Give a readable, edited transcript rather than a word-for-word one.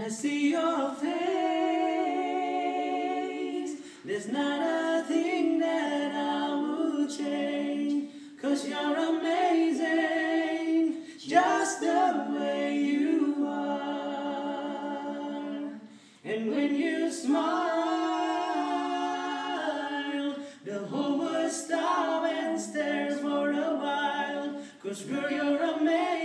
I see your face, there's not a thing that I would change, 'cause you're amazing, just the way you are. And when you smile, the whole world stops and stares for a while, 'cause girl, you're amazing.